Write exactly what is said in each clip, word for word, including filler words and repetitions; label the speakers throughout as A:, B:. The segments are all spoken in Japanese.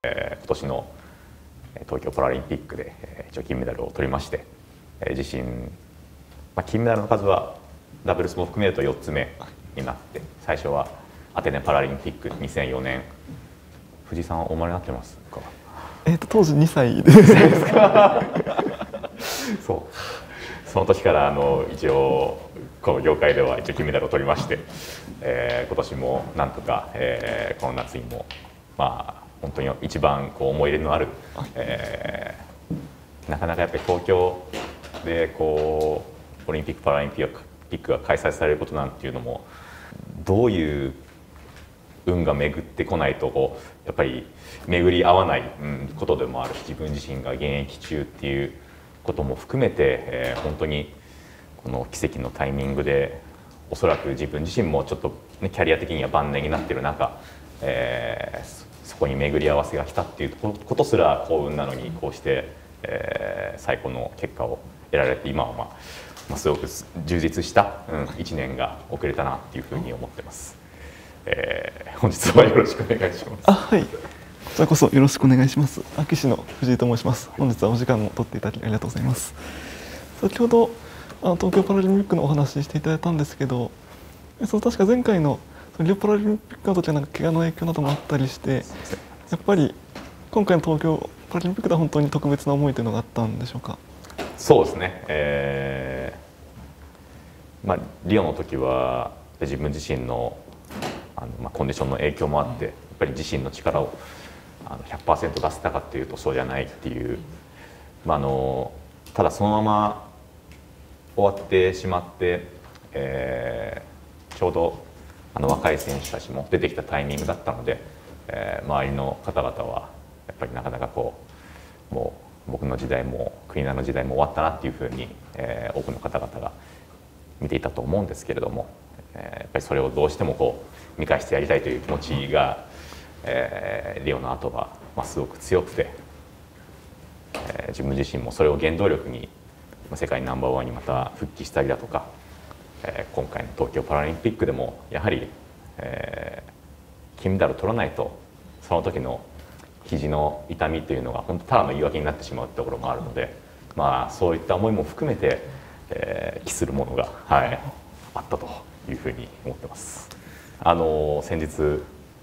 A: えー、今年の東京パラリンピックで、えー、一応金メダルを取りまして、えー、自身、まあ、金メダルの数はダブルスも含めるとよっつめになって、最初はアテネパラリンピックにせんよねん。藤井さんはお生まれになってますか？
B: えっと当時にさいで
A: そうその時からあの一応この業界では一応金メダルを取りまして、えー、今年もなんとか、えー、この夏にもまあ本当に一番こう思い入れのある、えー、なかなかやっぱり東京でこうオリンピック・パラリンピックが開催されることなんていうのもどういう運が巡ってこないとこうやっぱり巡り合わない、うん、ことでもあるし、自分自身が現役中っていうことも含めて、えー、本当にこの奇跡のタイミングでおそらく自分自身もちょっと、ね、キャリア的には晩年になっている中、えー、そこに巡り合わせが来たっていうことすら幸運なのに、こうして、えー、最高の結果を得られて今は、まあまあ、すごく充実した、うん、いちねんが送れたなっていうふうに思ってます。えー、本日はよろしくお願いします。
B: あ、はい。こちらこそよろしくお願いします。安芸市の藤井と申します。本日はお時間を取っていただきありがとうございます。先ほどあの東京パラリンピックのお話ししていただいたんですけど、その確か前回のリオパラリンピックの時はなんか怪我の影響などもあったりして、やっぱり今回の東京パラリンピックでは本当に特別な思いというのがあったんでしょうか。
A: そうですね。えー、まあリオの時は自分自身のあの、まあ、コンディションの影響もあって、やっぱり自身の力をあの ひゃくパーセント 出せたかっていうとそうじゃないっていう、まあ、あのただそのまま終わってしまって、えー、ちょうどあの若い選手たちも出てきたタイミングだったので、えー、周りの方々はやっぱりなかなかこうもう僕の時代も国枝の時代も終わったなっていうふうに、えー、多くの方々が見ていたと思うんですけれども、えー、やっぱりそれをどうしてもこう見返してやりたいという気持ちが、えー、リオの後は、まあ、すごく強くて、えー、自分自身もそれを原動力に世界ナンバーワンにまた復帰したりだとか、えー、今回の東京パラリンピックでもやはり、えー、金メダルを取らないとその時の肘の痛みというのが本当ただの言い訳になってしまうところもあるので、まあ、そういった思いも含めて、えー、期するものが、はい、あったというふうに思ってます。あの先日、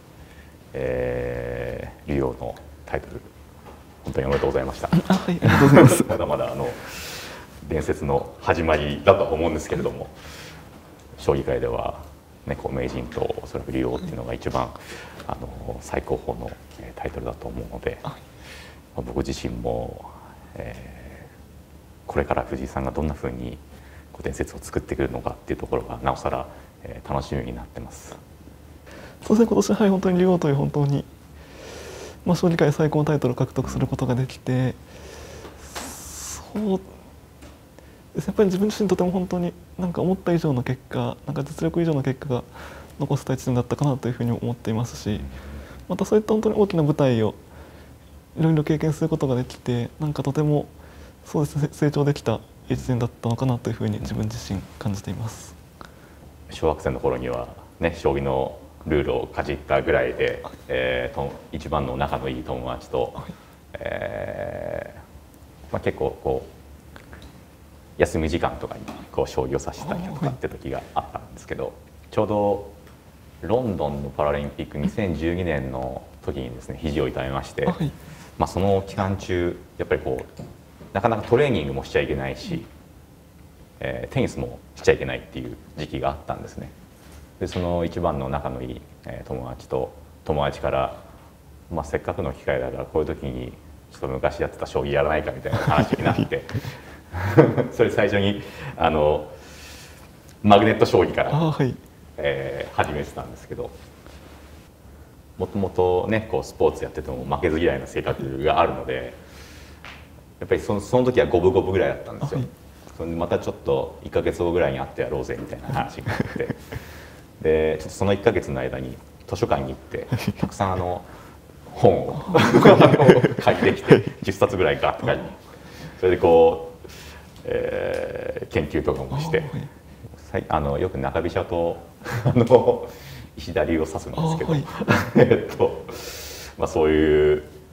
A: えー、リオのタイトル本当におめでとうございました。
B: あ、はい、ありがとうございます。
A: まだまだあの伝説の始まりだと思うんですけれども、将棋界では、ね、こう名人とおそらく竜王っていうのが一番あの最高峰のタイトルだと思うので、まあ、僕自身も、えー、これから藤井さんがどんなふうにこう伝説を作ってくるのかっていうところがなおさら、えー、楽しみになってます。
B: そうですね、今年はい本当に竜王という本当に、まあ、将棋界最高のタイトルを獲得することができて、そうやっぱり自分自身とても本当になんか思った以上の結果、なんか実力以上の結果が残せたいちねんだったかなというふうに思っていますし、またそういった本当に大きな舞台をいろいろ経験することができて、なんかとてもそうですね、成長できたいちねんだったのかなというふうに自分自身感じています。
A: 小学生の頃にはね、将棋のルールをかじったぐらいで、えー、と一番の仲のいい友達と、はい、えーまあ、結構こう休み時間とかにこう将棋を指したりとかって時があったんですけど、ちょうどロンドンのパラリンピックにせんじゅうにねんの時にですね肘を痛めまして、はい、まあ、その期間中やっぱりこうなかなかトレーニングもしちゃいけないし、えー、テニスもしちゃいけないっていう時期があったんですね。でその一番の仲のいい、えー、友達と友達から、まあ、せっかくの機会だからこういう時にちょっと昔やってた将棋やらないかみたいな話になってそれ最初にあのマグネット将棋から、はい、えー、始めてたんですけど、もともとねこうスポーツやってても負けず嫌いな性格があるので、やっぱりその、その時は五分五分ぐらいだったんですよ。はい、それでまたちょっといっかげつごぐらいに会ってやろうぜみたいな話になってでちょっとそのいっかげつの間に図書館に行ってたくさんあの本を借りてきてじゅっさつぐらいガッと借りて、それでこう、えー、研究とかもして、あのよく中飛車とあの石田流を指すんですけど、はい、えっとまあ、そういう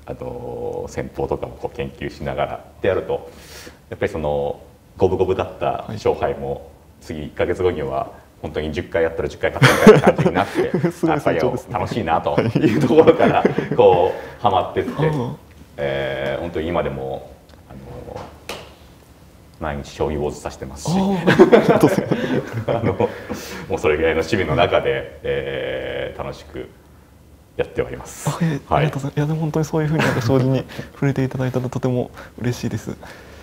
A: あの戦法とかもこう研究しながらってやるとやっぱりその五分五分だった勝敗も次いっかげつごには本当にじゅっかいやったらじゅっかい勝ったみたいな感じになってやっぱり楽しいなというところからこうハマってって、えー、本当に今でもあの毎日将棋ウォーズさしてますしあのもうそれぐらいの趣味の中で、えー、楽しくやっております。
B: あ、えー、ありがとうございます。いやでも本当にそういうふうになんか将棋に触れていただいたらとても嬉しいです。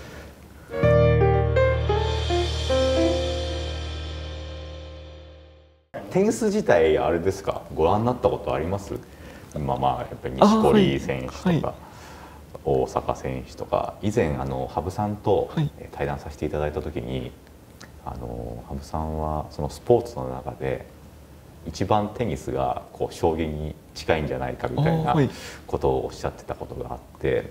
A: テニス自体あれですか、ご覧になったことあります？まあまあやっぱり錦織選手とか、はいはい、大坂選手とか以前あの羽生さんと対談させていただいた時に、あの羽生さんはそのスポーツの中で一番テニスがこう将棋に近いんじゃないかみたいなことをおっしゃってたことがあって、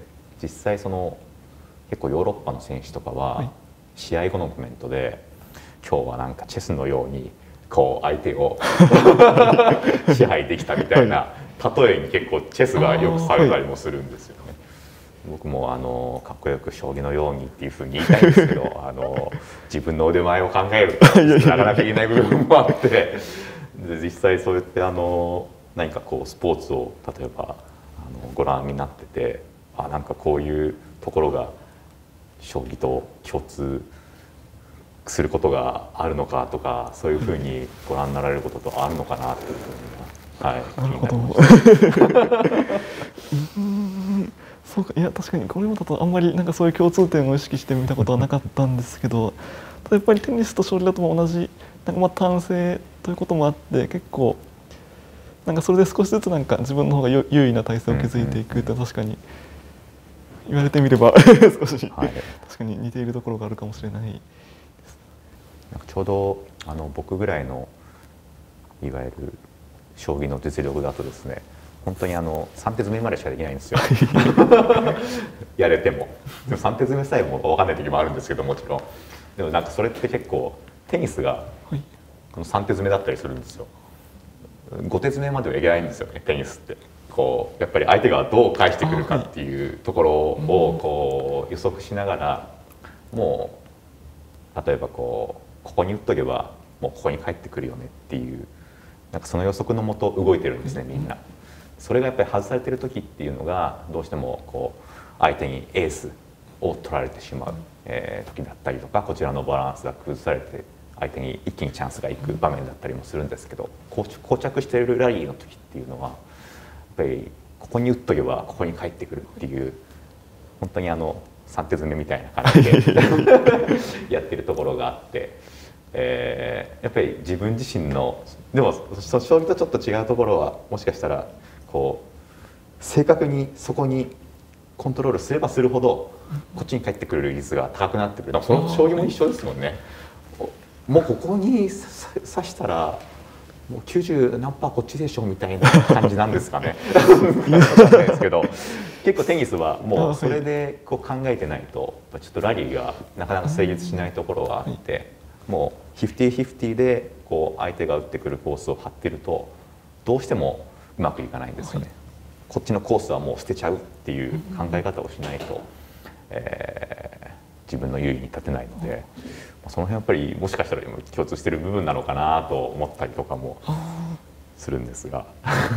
A: 実際その結構ヨーロッパの選手とかは試合後のコメントで今日はなんかチェスのようにこう相手を支配できたみたいな例えに結構チェスがよくされたりもするんですよね。僕もあのかっこよく将棋のようにっていうふうに言いたいんですけどあの自分の腕前を考えるとなかなか言えない部分もあってで実際そうやってあの何かこうスポーツを例えばあのご覧になってて、あなんかこういうところが将棋と共通することがあるのかとか、そういうふうにご覧になられることとあるのかなというふうには、はい、
B: なるほど。うんそうか、いや確かにこれまでだとあんまりなんかそういう共通点を意識してみたことはなかったんですけど、ただやっぱりテニスと将棋だと同じなんかまあ単性ということもあって、結構なんかそれで少しずつなんか自分の方が優位な体勢を築いていくって確かに言われてみれば少し、はい、確かに似ているところがあるかもしれない。
A: なんかちょうどあの僕ぐらいのいわゆる将棋の実力だとですね、本当にあのさん手詰めまでしかできないんですよやれても。でもさん手詰めさえも分かんない時もあるんですけど、もちろんでもなんかそれって結構テニスがこのさん手詰めだったりするんですよ。ご手詰めまではいけないんですよね、テニスって。こうやっぱり相手がどう返してくるかっていうところをこう予測しながら、もう例えばこうここに打っとけばもうここに帰ってくるよねっていう、なんかその予測のもと動いてるんですね、みんな。それがやっぱり外されてる時っていうのがどうしてもこう相手にエースを取られてしまう、えー、時だったりとか、こちらのバランスが崩されて相手に一気にチャンスがいく場面だったりもするんですけど、こう膠着しているラリーの時っていうのはやっぱりここに打っとけばここに帰ってくるっていう、本当にあのさん手詰めみたいな感じでやってるところがあって、えー、やっぱり自分自身のでも将棋とちょっと違うところは、もしかしたらこう正確にそこにコントロールすればするほどこっちに返ってくる率が高くなってくる。その将棋も一緒ですもんね。もうここに指したらもうきゅうじゅう何パーこっちでしょみたいな感じなんですかね。分かんないですけど、結構テニスはもうそれでこう考えてないとちょっとラリーがなかなか成立しないところがあって、もうフィフティーフィフティーでこう相手が打ってくるコースを張ってるとどうしてもうまくいかないんですよね。こっちのコースはもう捨てちゃうっていう考え方をしないと、えー、自分の優位に立てないので、その辺やっぱりもしかしたら共通している部分なのかなと思ったりとかもするんですが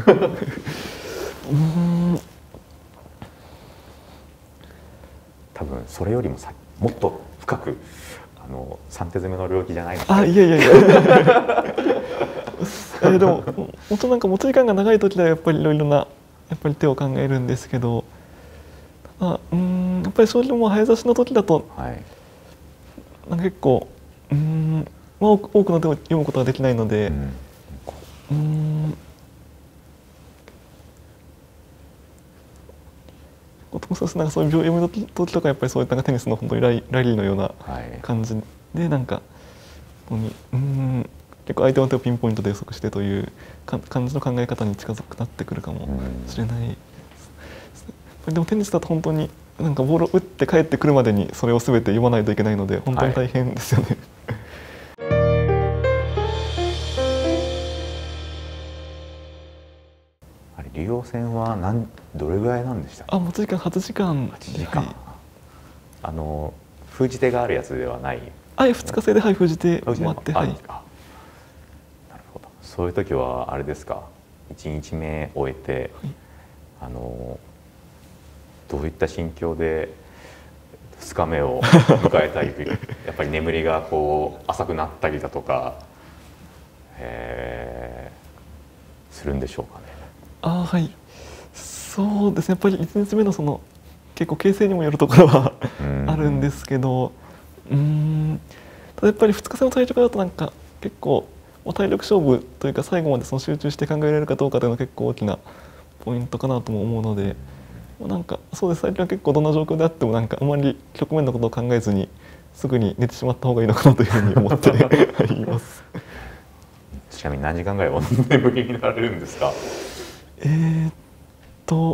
A: うん多分それよりもさもっと深くあのさん手詰めの領域じゃないのかな。
B: あ、いやいやいやえでももっとなんか持ち時間が長い時ではやっぱりいろいろなやっぱり手を考えるんですけど、ただうんやっぱり将棋も早指しの時だと、はい、なんか結構うん、まあ、多くの手を読むことができないので、うんうんそうです。なんかそういう秒読みの時とかやっぱりそういったテニスの本当にラリラリーのような感じで、なんか本当にうん結構相手の手をピンポイントで予測してという感じの考え方に近づくなってくるかもしれない。でもテニスだと本当になんかボールを打って帰ってくるまでにそれを全て読まないといけないので本当に大変ですよね。
A: はい、竜王戦は何どれぐらいなんでしたっけ？
B: あ、持ち時間はちじかん。
A: はちじかん、
B: はい、
A: あの封じ手があるやつではない。
B: あ、ふつか制で、はい、封じて
A: 封じ手
B: もらって、はい。なる
A: ほど。そういう時はあれですか、いちにちめ終えて、
B: はい、
A: あのどういった心境でふつかめを迎えたいやっぱり眠りがこう浅くなったりだとか、えー、するんでしょうかね。
B: あ、はい、そうですね、やっぱりいちにちめのその結構形勢にもよるところはあるんですけど、うーん、ただやっぱりふつか制の対局だとなんか結構体力勝負というか、最後までその集中して考えられるかどうかというのが結構大きなポイントかなとも思うので、なんかそうです、最近は結構どんな状況であってもなんかあまり局面のことを考えずにすぐに寝てしまった方がいいのかなというふうに思っています。
A: ちなみに何時間ぐらいお眠りになれるんですか？
B: えーっと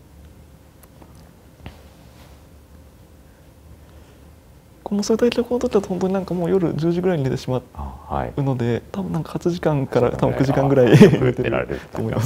B: このそういう対局の時だと本当になんかもう夜じゅうじぐらいに寝てしまうので、はい、多分なんかはちじかんから多分くじかんぐらい寝てると思います。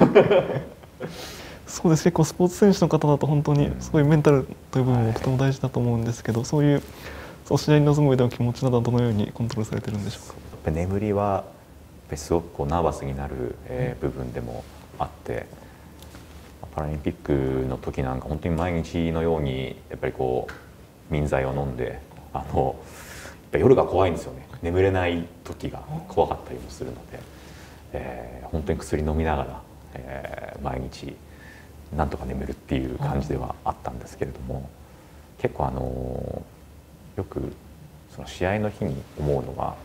B: そうです、結構スポーツ選手の方だと本当にそういうメンタルという部分もとても大事だと思うんですけど、そういうその試合に臨む上での気持ちなどはどのようにコントロールされてるんでしょうか？
A: やっぱ眠りはすごくこうナーバスになる、えー、部分でもあって、パラリンピックの時なんか本当に毎日のようにやっぱりこう眠剤を飲んで、あのやっぱ夜が怖いんですよね。眠れない時が怖かったりもするので、えー、本当に薬飲みながら、えー、毎日なんとか眠るっていう感じではあったんですけれども、結構あのよくその試合の日に思うのは、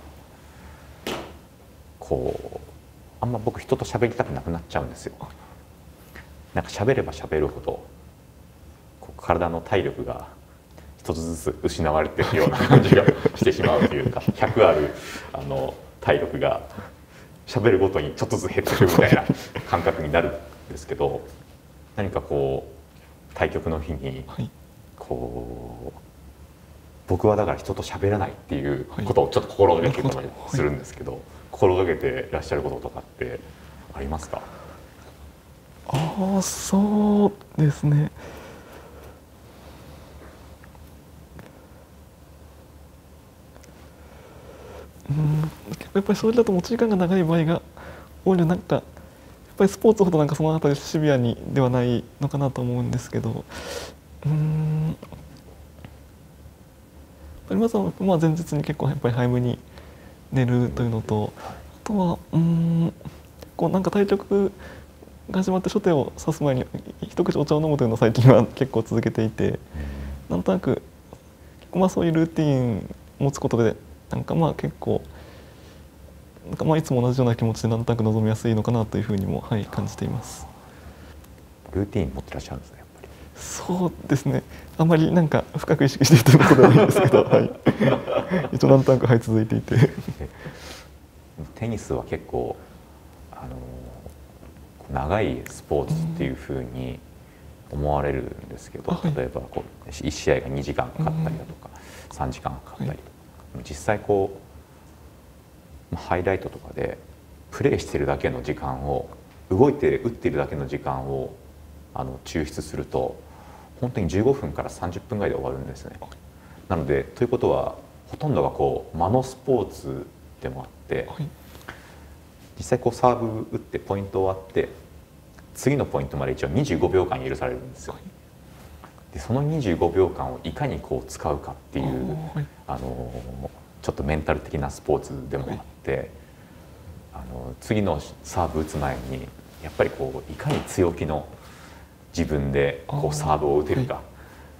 A: こうあんま僕人と喋りたくなくなっちゃうんですよ。なんか喋れば喋るほどこう体の体力が一つずつ失われているような感じがしてしまうというか、ひゃくあるあの体力が喋るごとにちょっとずつ減ってくるみたいな感覚になるんですけど、何かこう対局の日にこう僕はだから人と喋らないっていうことをちょっと心がけてたりするんですけど、心がけていらっしゃることとかってありますか？
B: ああ、そうですね。うん、やっぱりそれだと持ち時間が長い場合が多いので、なんかやっぱりスポーツほどなんかそのあたりシビアにではないのかなと思うんですけど、うん、まずはまあ前日に結構やっぱり早めに寝るというのと、あとはうんこうなんか対局が始まって初手を指す前に一口お茶を飲むというのを最近は結構続けていて、なんとなくまあそういうルーティンを持つことでなんかまあ結構なんかまあいつも同じような気持ちでなんとなく臨みやすいのかなというふうにも、はい、感じています。
A: ルーティン持ってらっしゃるんですね、やっぱり。
B: そうですね。あまりなんか深く意識しているということではないんですけど、はい、一応なんとなくはい続いていて。
A: テニスは結構あの長いスポーツっていうふうに思われるんですけど、うん、例えばこういち試合がにじかんかかったりだとか、うん、さんじかんかかったり、はい、実際こうハイライトとかでプレーしてるだけの時間を動いて打っているだけの時間をあの抽出すると本当にじゅうごふんからさんじゅっぷんぐらいで終わるんですね。なのでということはほとんどがこう間のスポーツでもあって、はい、実際こうサーブ打ってポイント終わって次のポイントまで一応にじゅうごびょうかん許されるんですよ。でそのにじゅうごびょうかんをいかにこう使うかっていう、はい、あのちょっとメンタル的なスポーツでもあって、はい、あの次のサーブ打つ前にやっぱりこういかに強気の自分でこうサーブを打てるか、はい、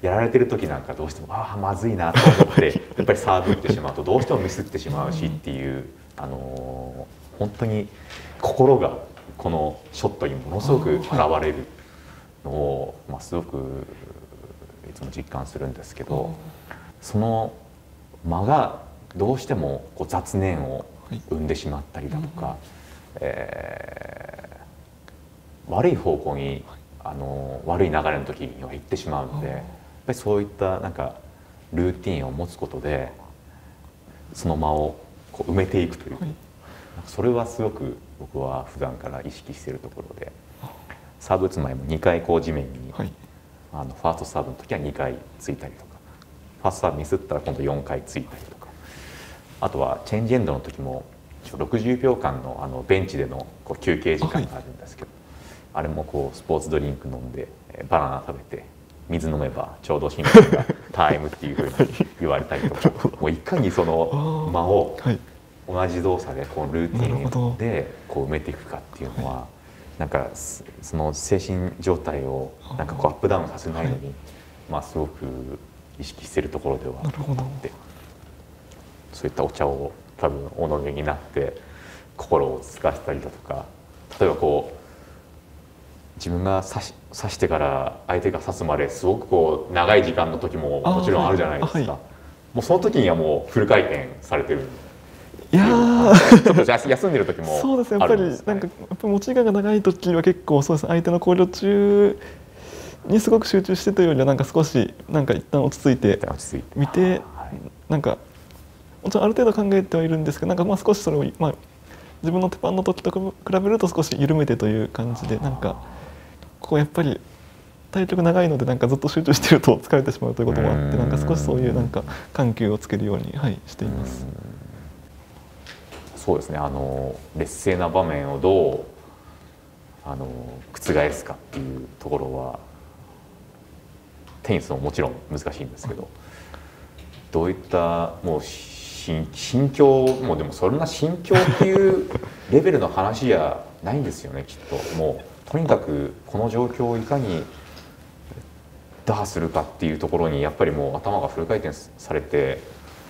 A: やられてる時なんかどうしてもああまずいなと思ってやっぱりサーブ打ってしまうとどうしてもミスってしまうしっていう、あの本当に心がこのショットにものすごく現れるのを、まあ、すごくいつも実感するんですけど、その間がどうしてもこう雑念を生んでしまったりだとか、えー、悪い方向にあの悪い流れの時には行ってしまうので、やっぱりそういったなんかルーティンを持つことでその間をこう埋めていくという、はい、それはすごく僕は普段から意識しているところで、 サーブ打つ前もにかいこう地面に、
B: はい、
A: あのファーストサーブの時はにかいついたりとか、ファーストサーブミスったら今度よんかいついたりとか、あとはチェンジエンドの時もろくじゅうびょうかんのあのベンチでのこう休憩時間があるんですけど、あれもこうスポーツドリンク飲んでバナナ食べて水飲めばちょうど審判がタイムっていうふうに言われたりとか、もういかにその間を同じ動作でこうルーティンでこう埋めていくかっていうのは、なんかその精神状態をなんかこうアップダウンさせないのに、まあすごく意識しているところではあって、そういったお茶を多分お飲みになって心を落ち着かせたりだとか、例えばこう自分が指し指してから相手が指すまですごくこう長い時間の時ももちろんあるじゃないですか、はいはい、もうその時にはもうフル回転されてる。
B: いや
A: ちょっと休んでる時も
B: そうですね、やっぱりなんかやっぱ持ち時間が長い時は結構そうです、相手の考慮中にすごく集中してというよりはなんか少しなんか一旦落ち着いて見て、なんかもちろんある程度考えてはいるんですけど、なんかまあ少しそれをまあ自分の手番の時と比べると少し緩めてという感じで、なんかこうやっぱり対局長いのでなんかずっと集中してると疲れてしまうということもあって、なんか少しそういうなんか緩急をつけるように、はい、しています。
A: そうですね、あの劣勢な場面をどうあの覆すかっていうところはテニスももちろん難しいんですけど、どういったもう心境もでもそんな心境っていうレベルの話じゃないんですよねきっと。もうとにかくこの状況をいかに打破するかっていうところにやっぱりもう頭がフル回転されて、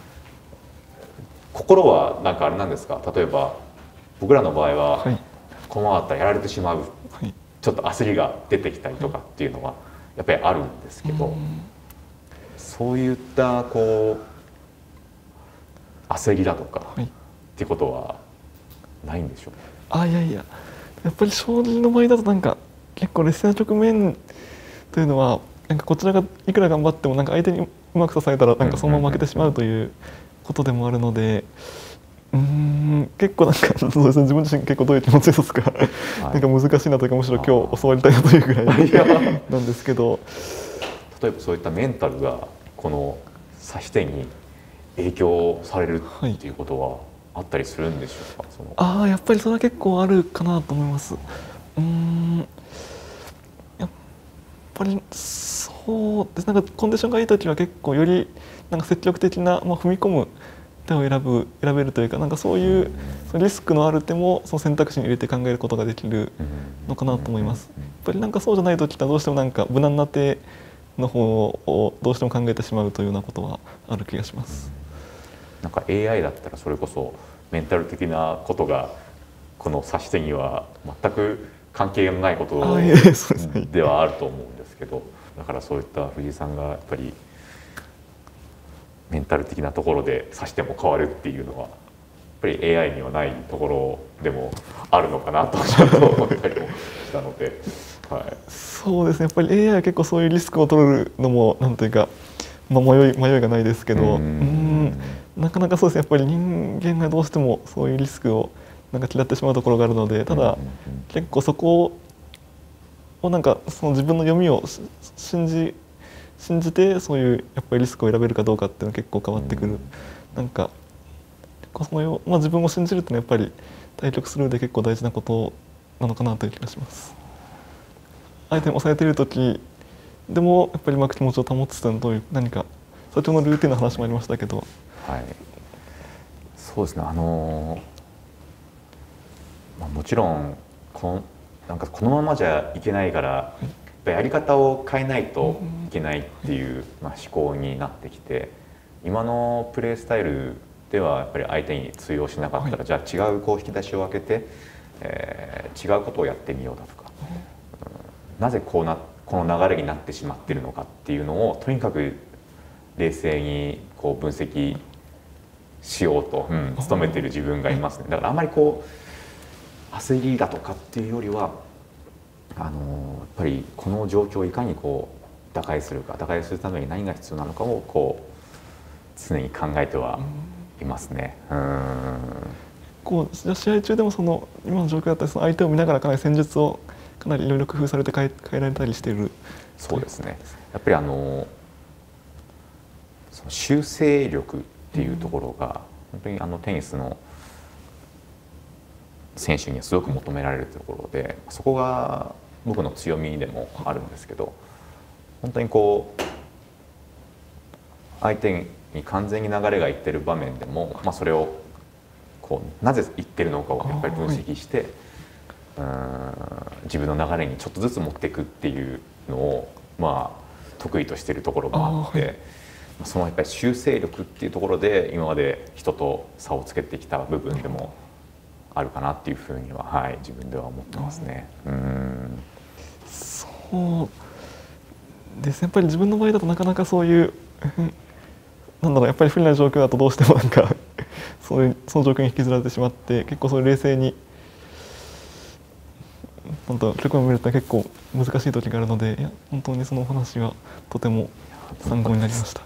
A: 心はなんかあれなんですか、例えば僕らの場合は、はい、このままだったらやられてしまう、はい、ちょっと焦りが出てきたりとかっていうのはやっぱりあるんですけど、はい、そういったこう焦りだとか、はい、っていうことはないんでしょうか。
B: あ、いやいや、やっぱり将棋の場合だとなんか結構劣勢な局面というのはなんかこちらがいくら頑張ってもなんか相手にうまく指されたらなんかそのまま負けてしまうということでもあるので、うーん結構なんかそうですね、自分自身結構どういう気持ちで指すかなんか難しいなというか、むしろ今日教わりたいなというぐらいなんですけど、
A: 例えばそういったメンタルがこの指し手に影響されるっていうことはあったりするんでしょうか。その
B: ああ、やっぱりそれは結構あるかなと思います。うーんやっぱりそうです。なんかコンディションがいい時は結構よりなんか積極的な、まあ、踏み込む手を選ぶ選べるというか、なんかそういうリスクのある手もその選択肢に入れて考えることができるのかなと思います。やっぱりなんかそうじゃない時はどうしてもなんか無難な手の方をどうしても考えてしまうというようなことはある気がします。
A: なんか エーアイ だったらそれこそメンタル的なことがこの指し手には全く関係のないことではあると思うんですけど、だからそういった藤井さんがやっぱりメンタル的なところで指しても変わるっていうのはやっぱり エーアイ にはないところでもあるのかなとちょっと思ったりもしたので、はい、
B: そうですね、やっぱり エーアイ は結構そういうリスクを取るのもなんというか、まあ、迷い迷いがないですけど、うんうんなかなかそうですね、やっぱり人間がどうしてもそういうリスクをなんか嫌ってしまうところがあるので、ただ結構そこをなんかその自分の読みを信じ信じてそういうやっぱりリスクを選べるかどうかっていうのは結構変わってくる。なんかその、まあ、自分を信じるっていうのはやっぱり対局する上で結構大事なことなのかなという気がします。相手に押されている時でもやっぱりうまく気持ちを保つというのはどういう何か先ほどのルーティンの話もありましたけど、
A: はい、そうですね、あのまあ、もちろんこのなんかこのままじゃいけないから、はい、やっぱやり方を変えないといけないっていう、まあ、思考になってきて、今のプレースタイルではやっぱり相手に通用しなかったら、はい、じゃあ違うこう引き出しを開けて、えー、違うことをやってみようだとか、うん、なぜこうなこの流れになってしまっているのかっていうのをとにかく冷静にこう分析しようと、うん、努めている自分がいますね。だからあんまりこう焦りだとかっていうよりはあのやっぱりこの状況をいかにこう打開するか、打開するために何が必要なのかをこう常に考えてはいますね。うん、
B: こう試合中でもその今の状況だったりその相手を見ながらかなり戦術をかなりいろいろ工夫されて変え変えられたりしている。
A: そうですね。やっぱりあのその修正力っていうところが本当にあのテニスの選手にはすごく求められるところで、そこが僕の強みでもあるんですけど、本当にこう相手に完全に流れがいってる場面でも、まあ、それをこうなぜいってるのかをやっぱり分析して、うーん自分の流れにちょっとずつ持っていくっていうのをまあ得意としているところもあって、そのやっぱり修正力っていうところで今まで人と差をつけてきた部分でもあるかなっていうふうには、はい、自分では思ってますね。うん、
B: そうですね。やっぱり自分の場合だとなかなかそういうなんだろう、やっぱり不利な状況だとどうしてもなんかそういうその状況に引きずられてしまって、結構そういう冷静に本当局面を見ると結構難しい時があるので、いや本当にそのお話はとても参考になりました。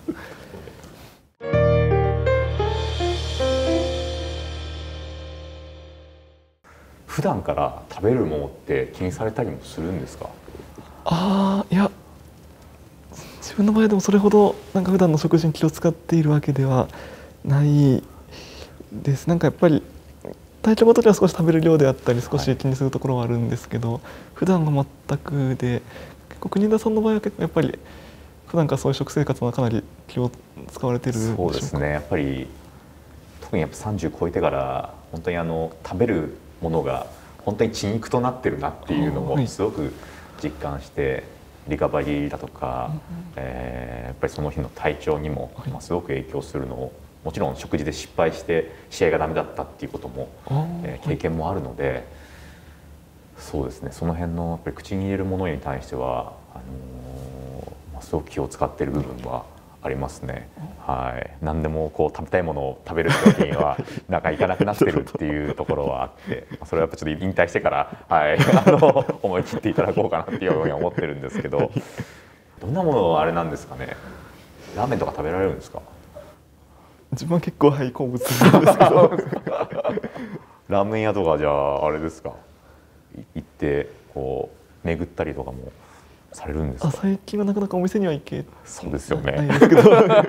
A: 普段から食べるものって気にされたりもするんですか？
B: ああ、いや自分の場合でもそれほどなんか普段の食事に気を使っているわけではないです。なんかやっぱり体調ごとには少し食べる量であったり少し気にするところはあるんですけど、はい、普段は全くで、結構国枝さんの場合は結構やっぱり普段からそういう食生活はかなり気を使われてるんでしょうか？
A: そうですね。やっぱり特にやっぱさんじゅう超えてから本当にあの食べるものが本当に血肉となってるなっていうのもすごく実感して、リカバリーだとか、えー、やっぱりその日の体調にも、まあ、すごく影響するのを、もちろん食事で失敗して試合がダメだったっていうことも、えー、経験もあるので、そうですね、その辺のやっぱり口に入れるものに対してはあのーまあ、すごく気を使っている部分はありますね。はい、何でもこう食べたいものを食べる時にはなんかいかなくなってるっていうところはあって、それはやっぱちょっと引退してから、はい、あの思い切っていただこうかなっていうふうに思ってるんですけど、どんなものあれなんですかね。ラーメンとか食べられるんですか？
B: 自分は結構はい好物なんですけど
A: ラーメン屋とかじゃああれですか、行ってこう巡ったりとかもされるんですか？
B: あ、最近はなかなかお店には行け
A: そうですよね。
B: ないですけど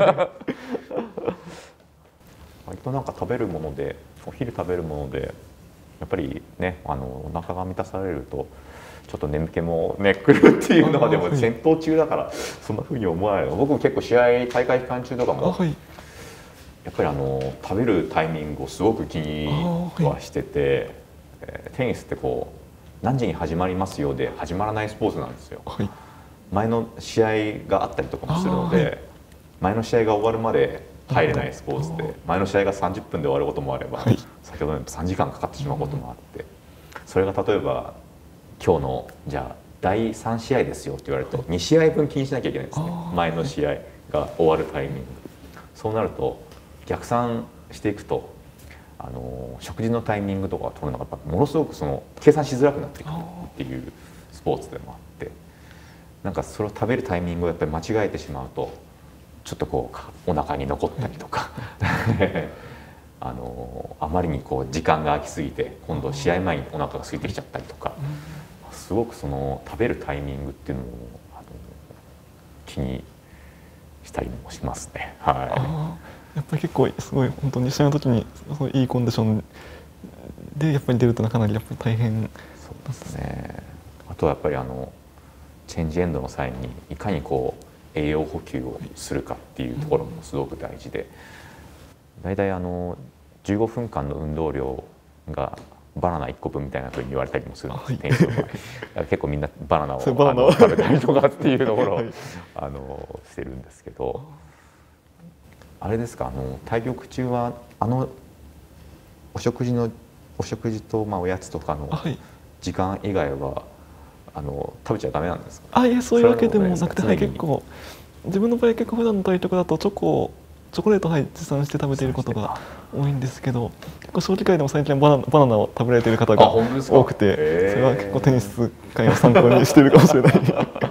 A: 割となんか食べるもので、お昼食べるものでやっぱりね、あのお腹が満たされるとちょっと眠気もね来るっていうのは、でも戦闘中だからそんな風に思わないの。僕も結構試合大会期間中とかも、はい、やっぱりあの食べるタイミングをすごく気にはしてて、はい、テニスってこう何時に始まりますよで始まらないスポーツなんですよ。はい、前の試合があったりとかもするので、はい、前の試合が終わるまで入れないスポーツで、前の試合がさんじゅっぷんで終わることもあれば、はい、先ほどのさんじかんかかってしまうこともあって、それが例えば今日のじゃあだいさん試合ですよって言われるとに試合分気にしなきゃいけないんですね。前の試合が終わるタイミング。そうなると逆算していくと、あの食事のタイミングとかを取るのがものすごくその計算しづらくなってくるっていうスポーツでもあって、なんかそれを食べるタイミングをやっぱり間違えてしまうとちょっとこうお腹に残ったりとかあのあまりにこう時間が空きすぎて今度試合前にお腹が空いてきちゃったりとか、すごくその食べるタイミングっていうのをあの気にしたりもしますね。はい、
B: やっぱり結構すごい本当に試合の時にいいコンディションでやっぱり出るとかなりやっぱり大変。
A: そうですね。あとはやっぱりあのチェンジエンドの際にいかにこう栄養補給をするかっていうところもすごく大事で、だいたいあのじゅうごふんかんの運動量がバナナいっこぶんみたいなふうに言われたりもするんです、はい、テニスの場合。結構みんなバナナをあの食べたりとかっていうところを、はい、あのしてるんですけど、あれですか、あの対局中はあのお食事のお食事とまあおやつとかの時間以外は、はい、あの食べちゃダメなんですか？
B: あ、いえ、そういうわけでもなくて、はい、結構自分の場合結構普段の対局だとチョコチョコレートを、はい、持参して食べていることが多いんですけど、結構将棋界でも最近はバナナ、バナナを食べられている方が多くて、それは結構テニス界を参考にしているかもしれない。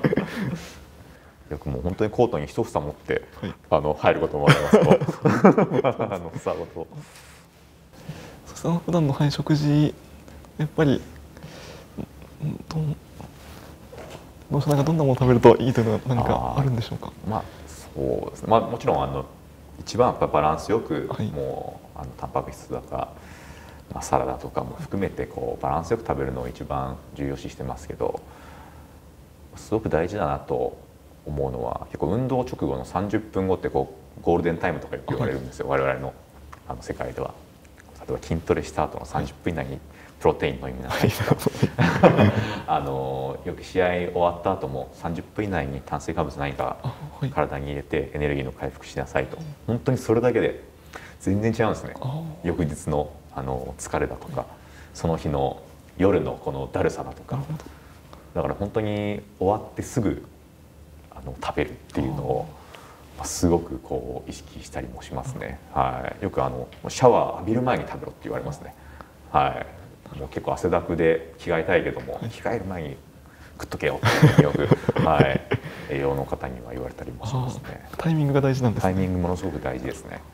A: もう本当にコートに一房持って、はい、あの入ることもありますとバナナの房ごと。
B: そして普段の、はい、食事やっぱりどうしてなんかどんなものを食べるといいというのは何かあるんでしょうか。
A: まあそうですね、まあ、もちろんあの一番やっぱバランスよく、
B: はい、
A: もうあのタンパク質とか、まあ、サラダとかも含めてこうバランスよく食べるのを一番重要視してますけど、すごく大事だなと思うのは結構運動直後のさんじゅっぷんごってこうゴールデンタイムとか言われるんですよ、はい、我々のあの世界では。例えば筋トレした後のさんじゅっぷん以内にプロテイン飲みなさいとか、はい、あのよく試合終わった後もさんじゅっぷん以内に炭水化物何か体に入れてエネルギーの回復しなさいと、本当にそれだけで全然違うんですね。翌日のあの疲れだとか、その日の夜のこのだるさだとか、だから本当に終わってすぐあの食べるっていうのをすごくこう意識したりもしますね。はい、よくあのシャワー浴びる前に食べろって言われますね。はい、もう結構汗だくで着替えたいけども、着替える前に食っとけよってよく、はい、栄養の方には言われたりもしますね。
B: タイミングが大事なんですね。
A: タイミングものすごく大事ですね。